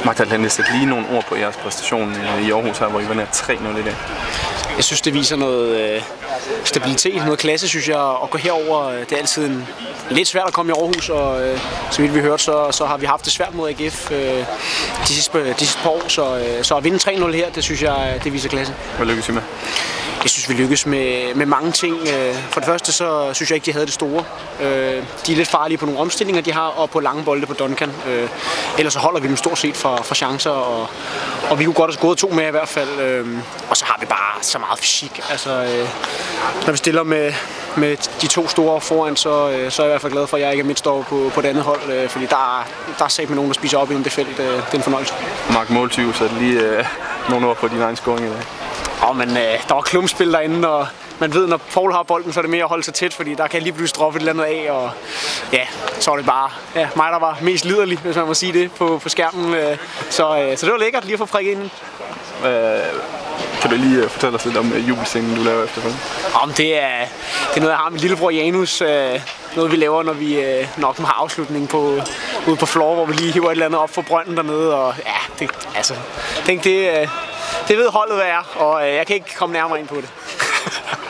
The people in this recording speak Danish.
Magdal, han vil sætte lige nogle ord på jeres præstation i Aarhus her, hvor I vinder 3-0 i dag. Jeg synes, det viser noget stabilitet, noget klasse, synes jeg, at gå herover. Det er altid lidt svært at komme i Aarhus, og så vidt vi hørte, så har vi haft det svært mod AGF de sidste par år. Så at vinde 3-0 her, det synes jeg, det viser klasse. Hvad lykkes I med? Jeg synes, vi lykkes med mange ting. For det første, så synes jeg ikke, de havde det store. De er lidt farlige på nogle omstillinger, de har, og på lange bolde på Duncan. Ellers så holder vi dem stort set for chancer, og vi kunne godt have gået 2 med i hvert fald. Og så har vi bare så meget fysik. Altså, når vi stiller med de 2 store foran, så er jeg i hvert fald glad for, at jeg ikke er midtstopper på det andet hold, fordi der er sagt med nogen, der spiser op i det felt. Det er en fornøjelse. Mark Måltyve satte lige nogle ord på din egen scoring i dag. Men der var klumpspil derinde, og man ved, når Paul har bolden, så er det mere at holde sig tæt, fordi der kan lige pludselig droppe et eller andet af, og ja, så var det bare mig, der var mest liderlig, hvis man må sige det, på skærmen. Så det var lækkert lige at få prikket ind. Kan du lige fortælle os lidt om jubelscenen, du laver efterfølgende? Det er noget, jeg har med lillebror Janus. Noget, vi laver, når vi nok har afslutning ude på floor, hvor vi lige hiver et eller andet op for brønden dernede. Og ja, det ved holdet, hvad er, og jeg kan ikke komme nærmere ind på det.